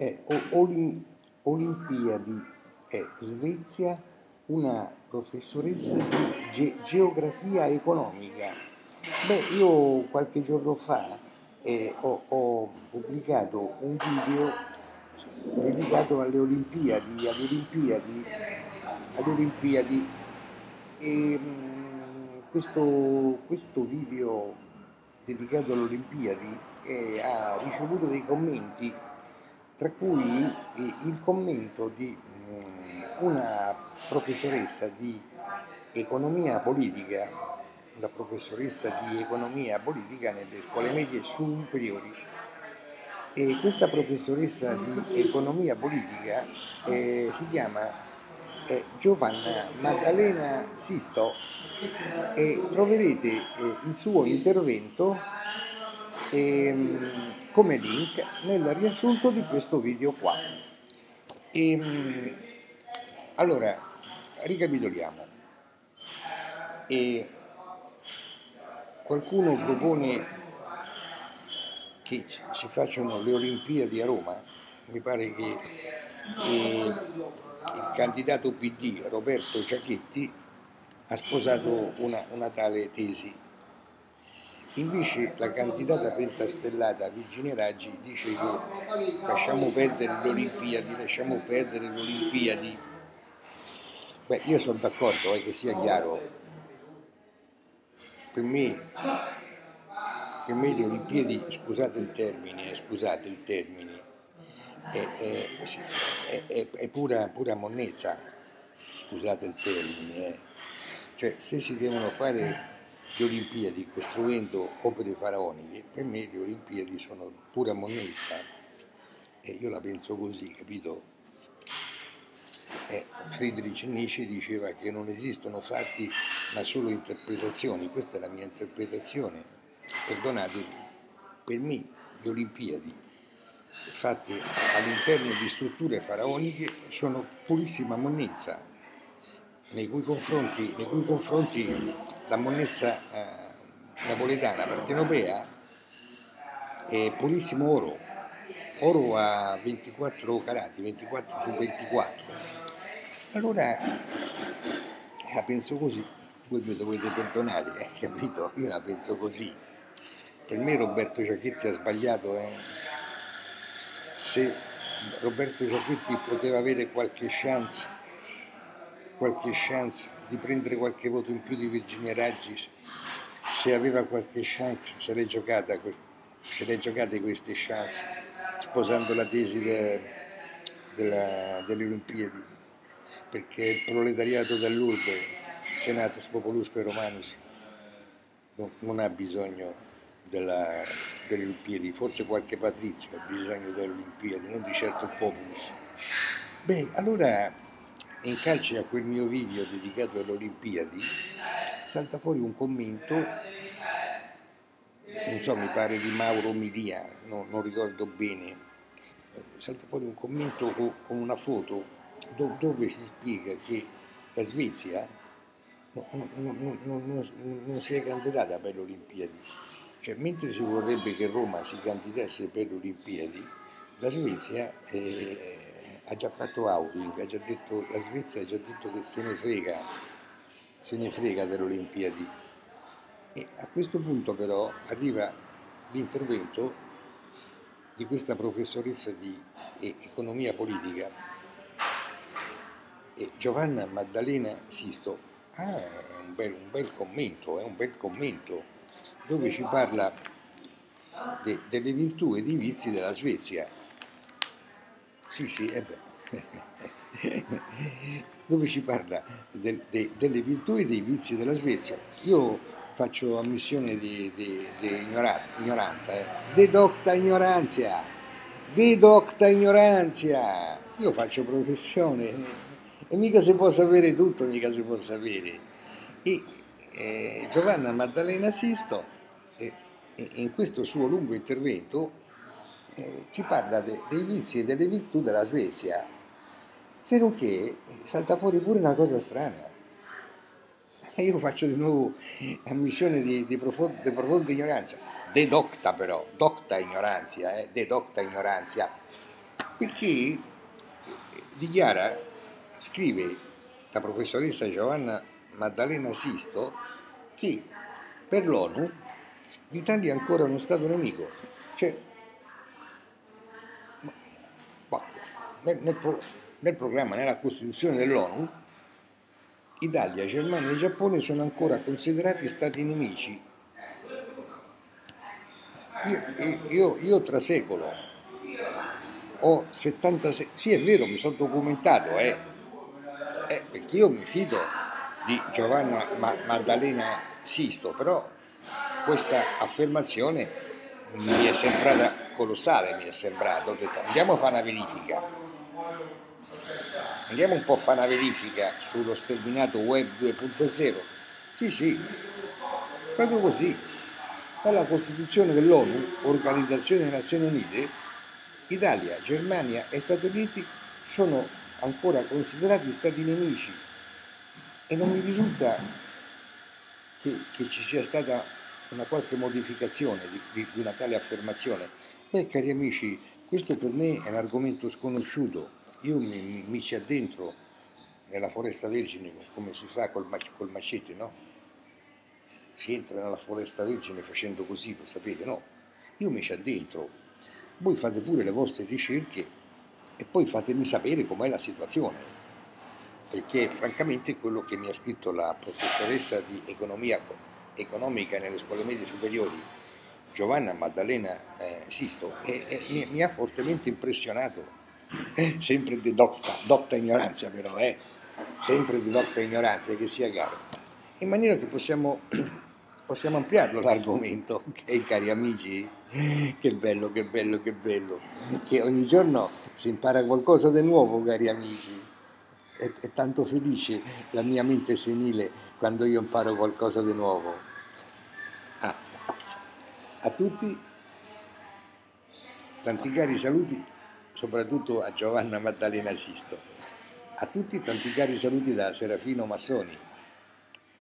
Olimpiadi Svezia, una professoressa di geografia economica. Beh, io qualche giorno fa ho pubblicato un video dedicato alle Olimpiadi e questo video dedicato alle Olimpiadi ha ricevuto dei commenti, tra cui il commento di una professoressa di economia politica, una professoressa di economia politica nelle scuole medie superiori. E questa professoressa di economia politica si chiama Giovanna Maddalena Sisto e troverete il suo intervento come link nel riassunto di questo video qua. Allora, ricapitoliamo. Qualcuno propone che si facciano le Olimpiadi a Roma. Mi pare che il candidato PD Roberto Giachetti ha sposato una tale tesi. Invece la candidata pentastellata Virginia Raggi dice che lasciamo perdere le Olimpiadi. Beh, io sono d'accordo, che sia chiaro. Per me le Olimpiadi, scusate il termine, è pura monnezza, scusate il termine. Cioè, se si devono fare le Olimpiadi costruendo opere faraoniche, per me le Olimpiadi sono pura monnezza. E io la penso così, capito? Friedrich Nietzsche diceva che non esistono fatti ma solo interpretazioni. Questa è la mia interpretazione. Perdonatemi, per me le Olimpiadi fatte all'interno di strutture faraoniche sono purissima monnezza, nei cui confronti la monnezza napoletana partenopea è purissimo oro a 24 carati, 24 su 24. Allora, la penso così, voi mi dovete perdonare, capito? Io la penso così. Per me Roberto Giachetti ha sbagliato. Se Roberto Giachetti poteva avere qualche chance di prendere qualche voto in più di Virginia Raggi, se aveva qualche chance, se l'è giocate queste chance sposando la tesi delle Olimpiadi, perché il proletariato dell'urbe, Senatus Populusque Romanus, non ha bisogno delle Olimpiadi, forse qualche patrizio ha bisogno delle Olimpiadi, non di certo il populus. Beh, allora, in calce a quel mio video dedicato alle Olimpiadi, salta fuori un commento, non so, mi pare di Mauro Milia, non ricordo bene, salta fuori un commento con una foto dove si spiega che la Svezia non si è candidata per le Olimpiadi. Cioè, mentre si vorrebbe che Roma si candidasse per le Olimpiadi, la Svezia ha già fatto outing, la Svezia ha già detto che se ne frega delle Olimpiadi. E a questo punto però arriva l'intervento di questa professoressa di economia politica, Giovanna Maddalena Sisto. È un bel commento, dove ci parla delle virtù e dei vizi della Svezia. Sì, dove ci parla delle virtù e dei vizi della Svezia. Io faccio ammissione di ignoranza, dedocta ignoranza. Io faccio professione e mica si può sapere tutto, mica si può sapere. E Giovanna Maddalena Sisto, in questo suo lungo intervento, ci parla dei vizi e delle virtù della Svezia, se non che salta fuori pure una cosa strana. E io faccio di nuovo ammissione di profonda ignoranza, dedocta però, docta ignoranza, perché dichiara, scrive la professoressa Giovanna Maddalena Sisto che per l'ONU l'Italia è ancora uno Stato nemico. Cioè, ma nel programma, nella Costituzione dell'ONU, Italia, Germania e Giappone sono ancora considerati Stati nemici. Io tra secolo ho 76, sì è vero, mi sono documentato, perché io mi fido di Giovanna Maddalena Sisto, però questa affermazione mi è sembrata colossale, mi è sembrato, ho detto andiamo a fare una verifica, andiamo un po' a fare una verifica sullo sterminato web 2.0, sì, proprio così, dalla Costituzione dell'ONU, Organizzazione delle Nazioni Unite, Italia, Germania e Stati Uniti sono ancora considerati stati nemici e non mi risulta che ci sia stata una qualche modificazione di una tale affermazione. Beh, cari amici, questo per me è un argomento sconosciuto. Io mi ci addentro nella foresta vergine, come si fa col macete, no? Si entra nella foresta vergine facendo così, lo sapete, no? Io mi ci addentro, voi fate pure le vostre ricerche e poi fatemi sapere com'è la situazione, perché francamente quello che mi ha scritto la professoressa di economica nelle scuole medie superiori, Giovanna Maddalena Sisto, mi ha fortemente impressionato, sempre di dotta ignoranza però, sempre di dotta ignoranza, che sia chiaro, in maniera che possiamo ampliarlo l'argomento, ok cari amici? Che bello, che ogni giorno si impara qualcosa di nuovo, cari amici. È tanto felice la mia mente senile quando io imparo qualcosa di nuovo. A tutti, tanti cari saluti, soprattutto a Giovanna Maddalena Sisto. A tutti tanti cari saluti da Serafino Massoni.